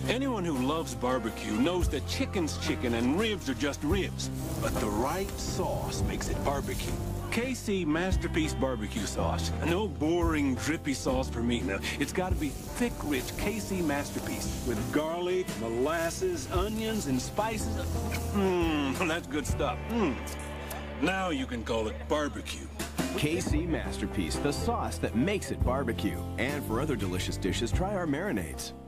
Anyone who loves barbecue knows that chicken's chicken and ribs are just ribs. But the right sauce makes it barbecue. KC Masterpiece Barbecue Sauce. No boring, drippy sauce for meat. Now, it's got to be thick, rich KC Masterpiece with garlic, molasses, onions, and spices. That's good stuff. Now you can call it barbecue. KC Masterpiece, the sauce that makes it barbecue. And for other delicious dishes, try our marinades.